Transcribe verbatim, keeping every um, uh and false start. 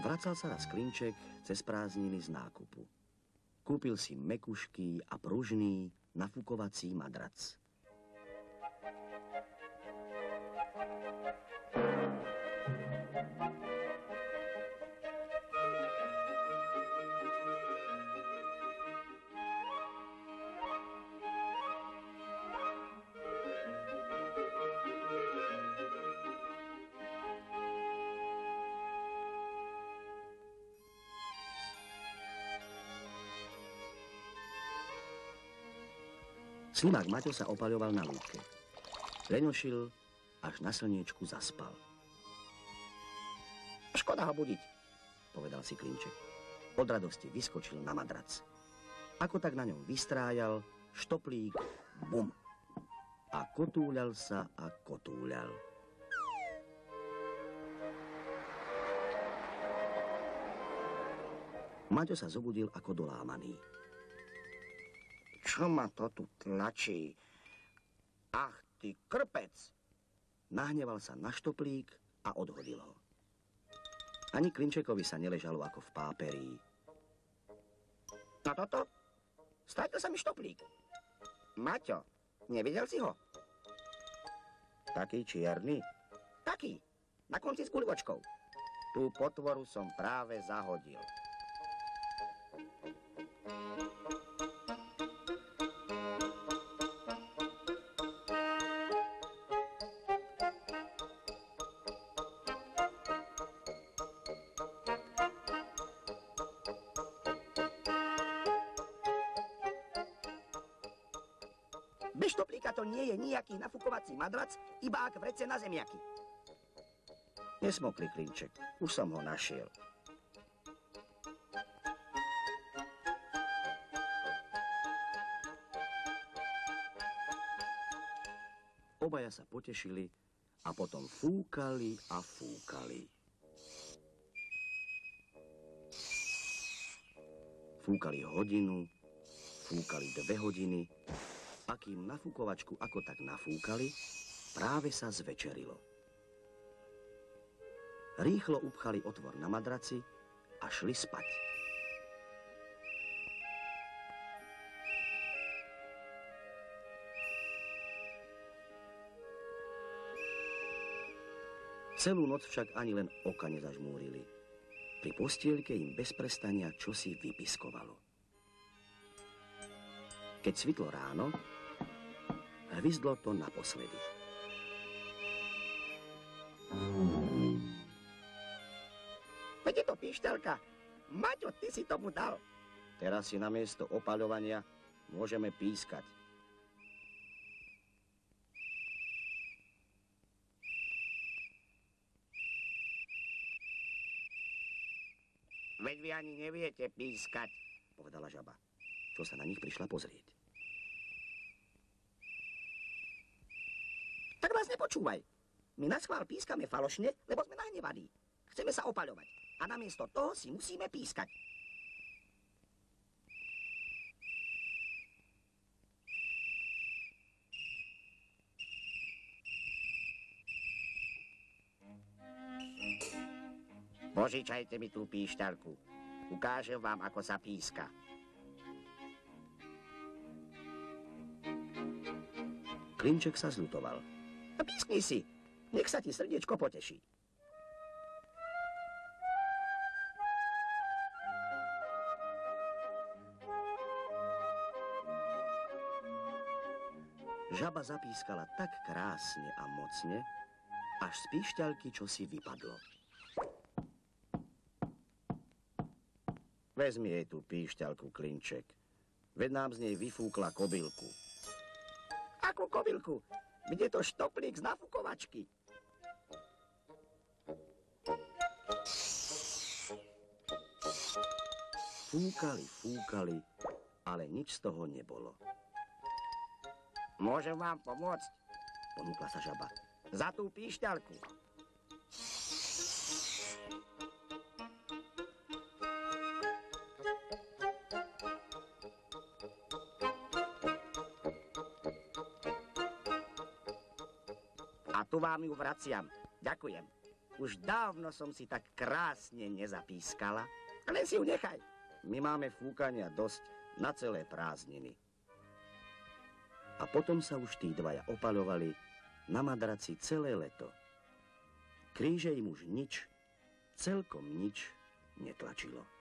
Vracal sa raz Klinček cez prázdniny z nákupu. Kúpil si mekušký a pružný nafukovací madrac. Slimák Maťo sa opaľoval na lúke. Leňošil, až na slniečku zaspal. Škoda ho budiť, povedal si Klinček. Od radosti vyskočil na madrac. Ako tak na ňom vystrájal, štoplík, bum. A kotúľal sa a kotúľal. Maťo sa zobudil ako dolámaný. Čo ma to tu tlačí? Ach, ty krpec! Nahneval sa na štoplík a odhodil ho. Ani Klinčekovi sa neležalo ako v páperí. No toto? Stratil sa mi štoplík. Maťo, nevidel si ho? Taký čierny? Taký, na konci s guľočkou. Tú potvoru som práve zahodil. Bez štoplíka to nie je nijaký nafukovací madrac, iba ak vrece na zemiaky. Nesmokli, Klinček, už som ho našiel. Obaja sa potešili a potom fúkali a fúkali. Fúkali hodinu, fúkali dve hodiny, a kým nafúkovačku ako tak nafúkali, práve sa zvečerilo. Rýchlo upchali otvor na madraci a šli spať. Celú noc však ani len oka nezažmúrili. Pri postielke im bez prestania čosi vypiskovalo. Keď svitlo ráno, hvizdlo to naposledy. Veď je to píšťalka. Maťo, ty si tomu dal. Teraz si namiesto opaľovania môžeme pískať. Veď vy ani neviete pískať, povedala žaba, čo sa na nich prišla pozrieť. Tak nás nepočúvaj. My naschvál pískame falošne, lebo sme nahnevaní. Chceme sa opaľovať. A namiesto toho si musíme pískať. Požičajte mi tú píšťalku. Ukážem vám, ako sa píska. Klinček sa zľutoval. Pískni si, nech sa ti srdiečko poteší. Žaba zapískala tak krásne a mocne, až z píšťalky čosi vypadlo. Vezmi jej tú píšťalku, Klinček. Veď nám z nej vyfúkla kobylku. Akú kobylku? Kde to štoplík z nafukovačky? Fúkali, fúkali, ale nič z toho nebolo. Môžem vám pomôcť? Ponúkla sa žaba. Za tú píšťalku. A tu vám ju vraciam. Ďakujem. Už dávno som si tak krásne nezapískala. Len si ju nechaj. My máme fúkania dosť na celé prázdniny. A potom sa už tí dvaja opaľovali na madraci celé leto. Kríže im už nič, celkom nič netlačilo.